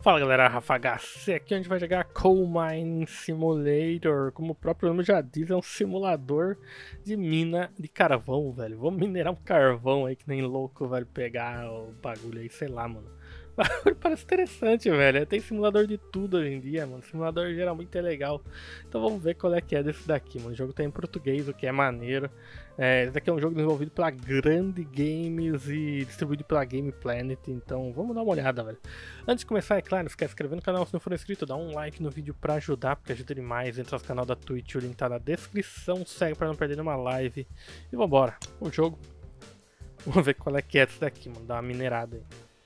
Fala galera, Rafa HC aqui, a gente vai jogar Coal Mine Simulator. Como o próprio nome já diz, é um simulador de mina de carvão, velho. Vamos minerar um carvão aí que nem louco, velho. Pegar o bagulho aí, sei lá, mano. O bagulho parece interessante, velho. Tem simulador de tudo hoje em dia, mano. Simulador geralmente é legal. Então vamos ver qual é que é desse daqui, mano. O jogo tá em português, o que é maneiro. Esse daqui é um jogo desenvolvido pela Grande Games e distribuído pela Game Planet. Então vamos dar uma olhada, velho. Antes de começar, é claro, não esquece de se inscrever no canal se não for inscrito, dá um like no vídeo pra ajudar, porque ajuda demais. Entra no canal da Twitch, o link tá na descrição, segue pra não perder nenhuma live. E vambora, o jogo. Vamos ver qual é que é esse daqui, mano, dá uma minerada aí.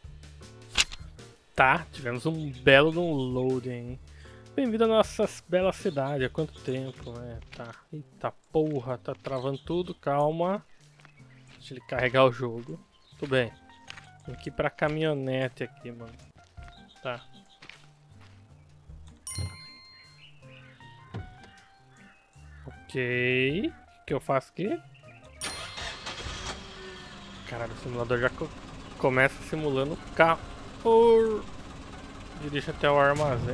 Tá, tivemos um belo download, hein. Bem-vindo à nossa bela cidade, há quanto tempo, né? Tá, eita porra, tá travando tudo, calma. Deixa ele carregar o jogo. Tudo bem. Tem que ir pra caminhonete aqui, mano. Tá. Ok. O que eu faço aqui? Caralho, o simulador já começa simulando o carro. Dirige até o armazém.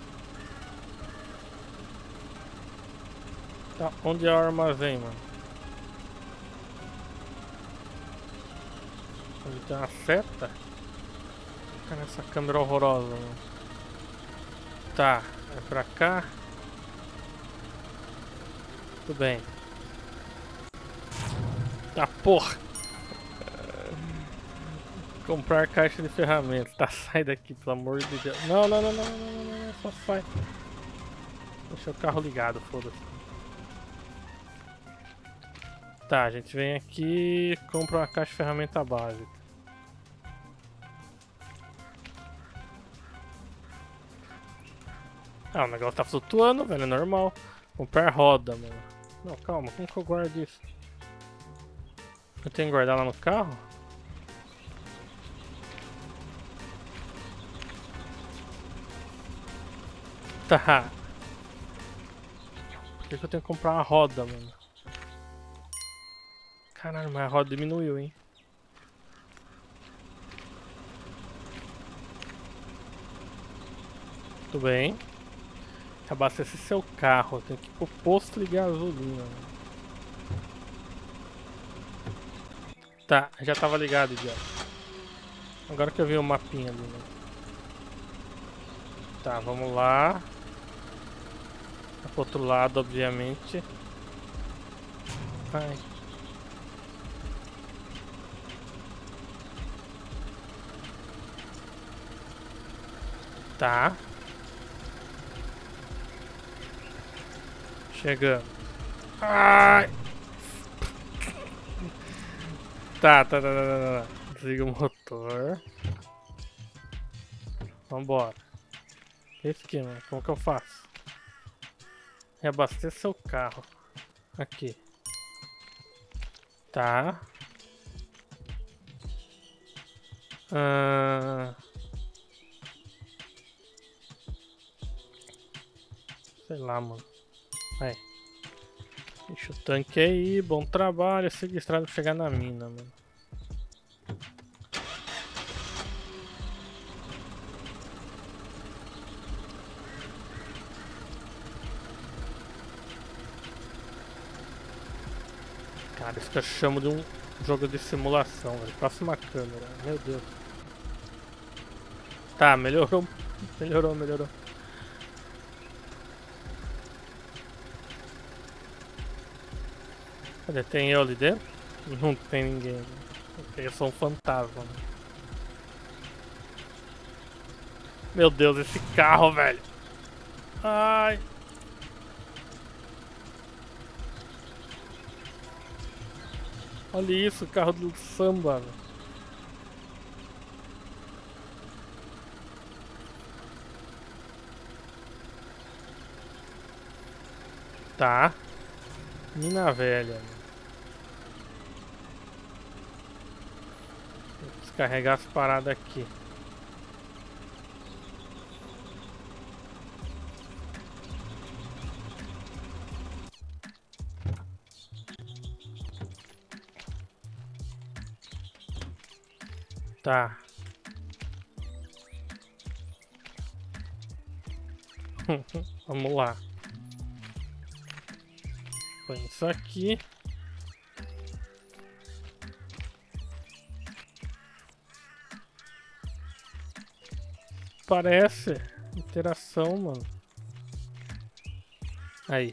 Tá, onde é o armazém, mano? Onde tem uma seta? Cara, essa câmera horrorosa, mano. Tá, é pra cá. Tudo bem. Tá, porra! Comprar caixa de ferramentas. Tá, sai daqui, pelo amor de Deus. Não, só sai. Deixa o carro ligado, foda-se. Tá, a gente vem aqui e compra uma caixa de ferramenta básica. Ah, o negócio tá flutuando, velho, é normal. Comprar roda, mano. Não, calma, como que eu guardo isso? Eu tenho que guardar lá no carro? Tá. Por que eu tenho que comprar uma roda, mano? Caralho, mas a roda diminuiu, hein? Tudo bem. Abastecer seu carro. Tem que ir pro posto de gasolina. Mano. Tá, já tava ligado, idiota. Agora que eu vi o mapinha ali, né? Tá, vamos lá. Pro outro lado, obviamente. Ai. Tá. Chegando. Ai. Tá. Desliga o motor. Vambora. Esse aqui, mano. Como que eu faço? Reabasteça seu carro. Aqui. Tá. Sei lá, mano. Vai. Deixa o tanque aí. Bom trabalho. Siga a estrada pra chegar na mina, mano. Cara, isso que eu chamo de um jogo de simulação, velho. Próxima câmera. Meu Deus. Tá, melhorou. Melhorou. Cadê? Tem eu ali dentro? Não tem ninguém. Eu sou um fantasma. Meu Deus, esse carro, velho. Ai. Olha isso, o carro do samba, velho. Tá. Mina velha. Vou descarregar as paradas aqui. Tá. Vamos lá. Põe isso aqui. Parece interação, mano. Aí.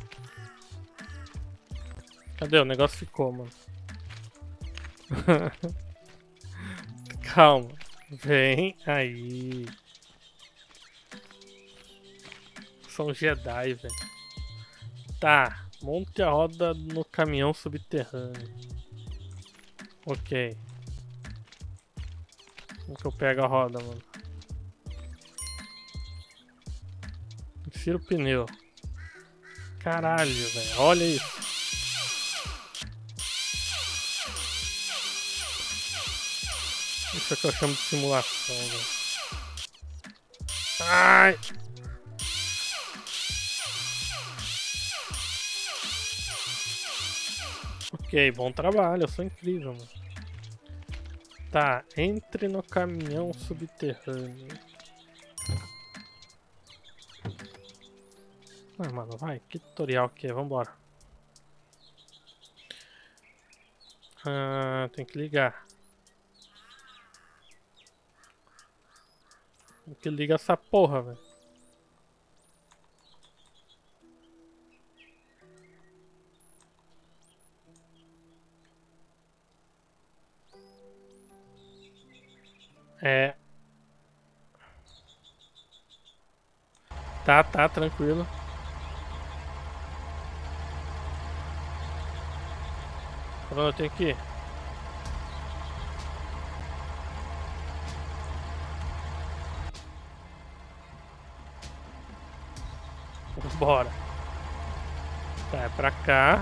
Cadê? O negócio ficou, mano. Calma. Vem aí. São Jedi, velho. Tá. Monte a roda no caminhão subterrâneo. Ok. Como que eu pego a roda, mano? Insira o pneu. Caralho, velho. Olha isso. Isso é que eu chamo de simulação, velho. Ai! Ok, bom trabalho. Eu sou incrível, mano. Tá, entre no caminhão subterrâneo. Ah, mano, vai. Que tutorial que é? Vambora. Ah, tem que ligar. Tem que ligar essa porra, velho. É. Tá, tranquilo. Pra onde eu tenho que ir? Bora. Tá, é pra cá.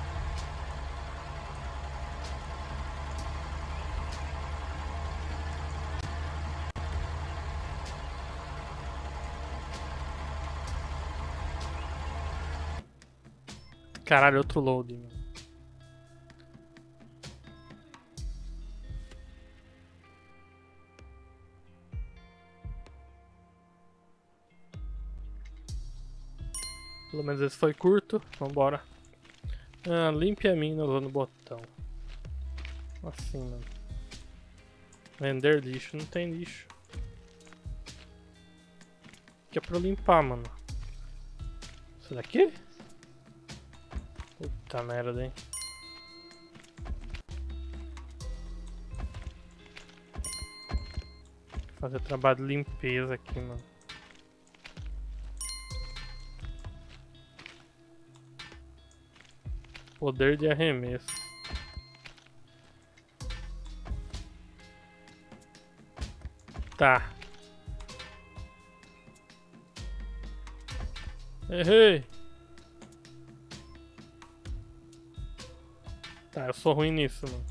Caralho, outro load, mano. Pelo menos esse foi curto. Vambora. Ah, limpe a mina usando o botão. Assim, mano. Vender lixo. Não tem lixo. Que é pra eu limpar, mano. Isso daqui? Puta merda, hein. Fazer trabalho de limpeza aqui, mano. Poder de arremesso. Tá. Errei. Tá, eu sou ruim nisso, mano.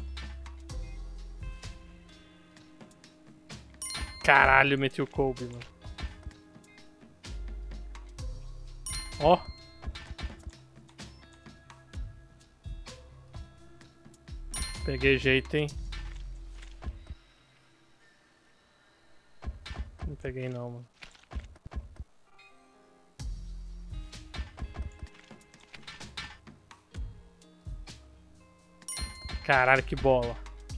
Caralho, meti o Kobe, mano. Ó. Peguei jeito, hein. Não peguei não, mano. Caralho, que bola.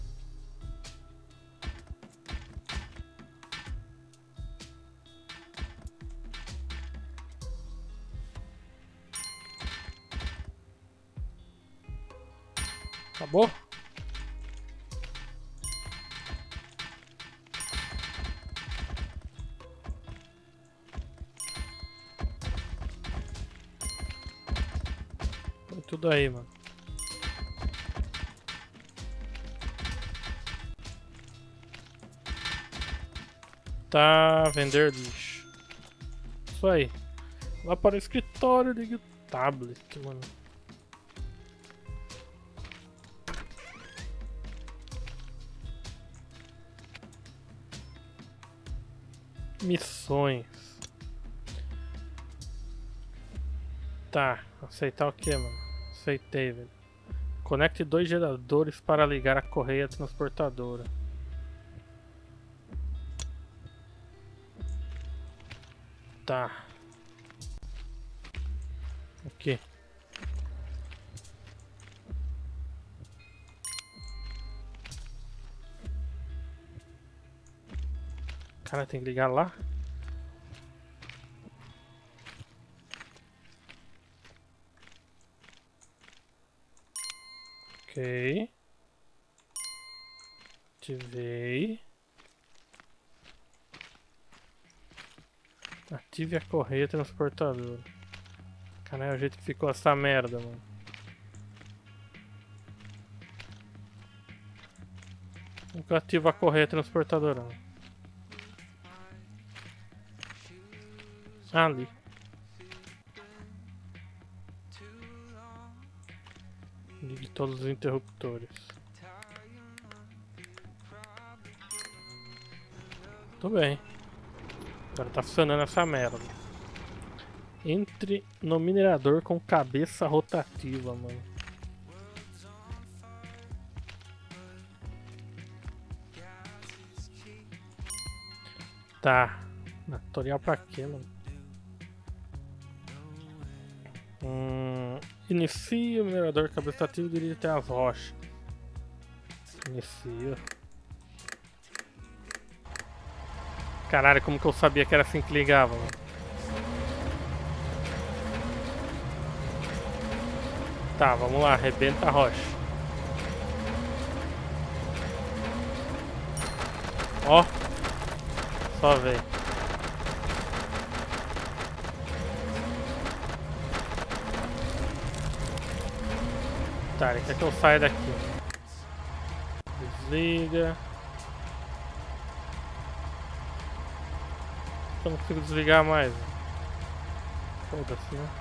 Acabou? Foi tudo aí, mano. Tá, vender lixo. Isso aí. Lá para o escritório, ligue o tablet, mano. Missões. Tá, aceitar o que, mano? Aceitei, velho. Conecte 2 geradores para ligar a correia transportadora. Tá. Aqui. Cara, tem que ligar lá. Ok. Ativei. Ative a correia transportadora. Cara, é o jeito que ficou essa merda, mano. Como que eu ativo a correia transportadora? Ah, ali. Ligue todos os interruptores. Tudo bem. Agora tá funcionando essa merda. Entre no minerador com cabeça rotativa, mano. Tá. Tutorial pra quê, mano? Inicia o minerador cabeça rotativa e dirige até as rochas. Inicia. Caralho, como que eu sabia que era assim que ligava, mano? Tá, vamos lá, arrebenta a rocha. Ó. Só vem. Tá, ele quer que eu saia daqui. Desliga. Eu não consigo desligar mais. Foda-se, né?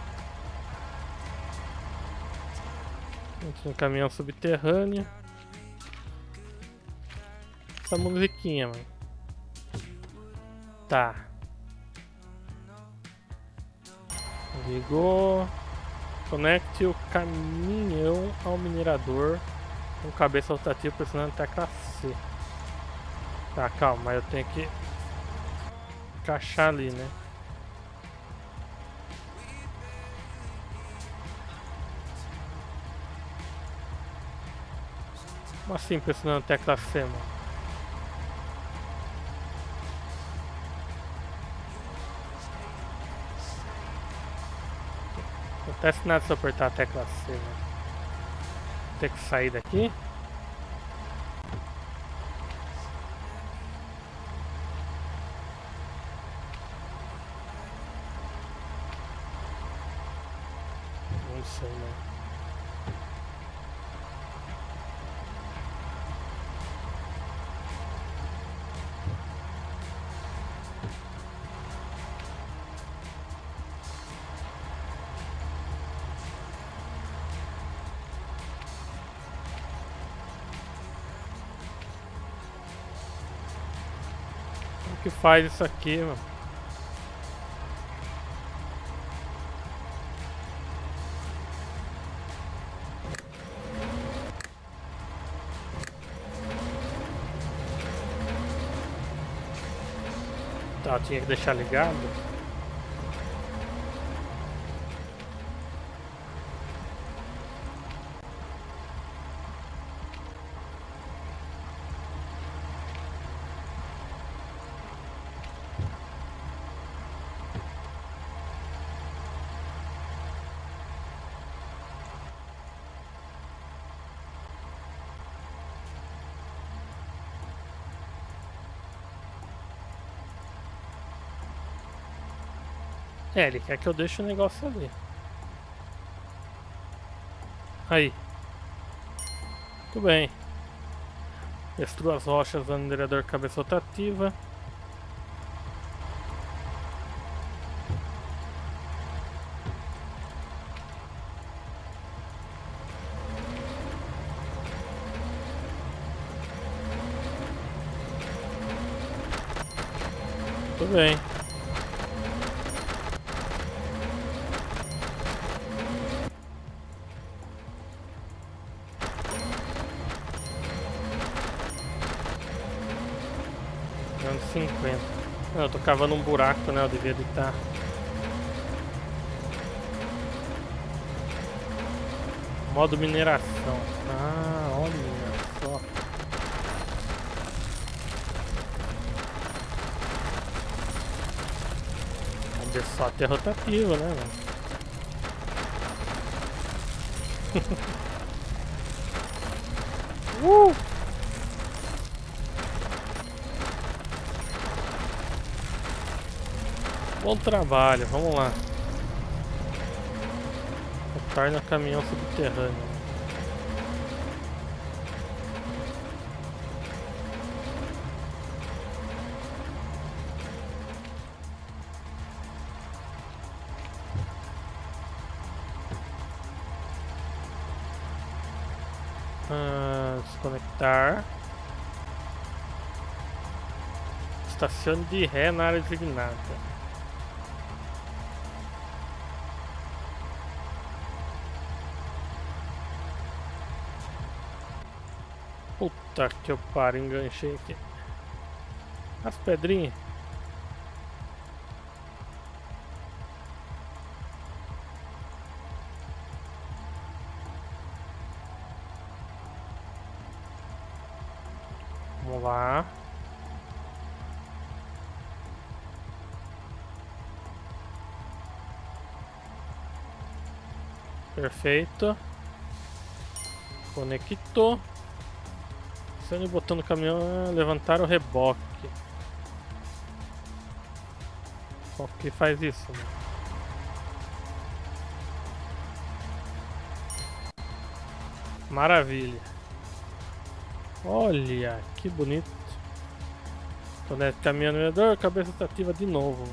Entra no caminhão subterrâneo. Essa musiquinha, mano. Tá. Ligou. Conecte o caminhão ao minerador com cabeça rotativa pressionando a tecla C. Tá, calma, mas eu tenho que encaixar ali, né? Como assim pressionando a tecla C, mano? Não acontece nada se eu apertar a tecla C, mano. Vou ter que sair daqui. Não sei, né? Como que faz isso aqui, mano? Tá, eu tinha que deixar ligado. É, ele quer que eu deixe o negócio ali. Aí. Tudo bem. Destrua as rochas do minerador cabeça rotativa. Tudo bem. Anos 50. Não, eu tô cavando um buraco, né? Eu devia estar. Modo mineração. Ah, olha só. Onde é só ter rotativo, né, mano? Bom trabalho, vamos lá. Torna caminhão subterrâneo. Desconectar. Estacione de ré na área designada. Puta que eu paro, enganchei aqui. As pedrinhas. Vamos lá. Perfeito. Conectou. Pressione o botão do caminhão, levantar o reboque. Qual que faz isso, né? Maravilha. Olha, que bonito. Conecta caminhonador, cabeça ativa de novo.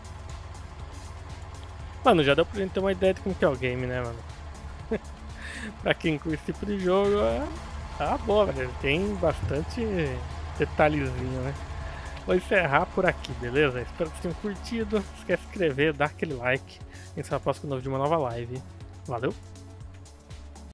Mano, já deu pra gente ter uma ideia de como que é o game, né, mano? Pra quem curte esse tipo de jogo, tá boa, velho. Tem bastante detalhezinho, né? Vou encerrar por aqui, beleza? Espero que vocês tenham curtido. Não esquece de se inscrever, dar aquele like. A gente se vê no próximo vídeo de uma nova live. Valeu!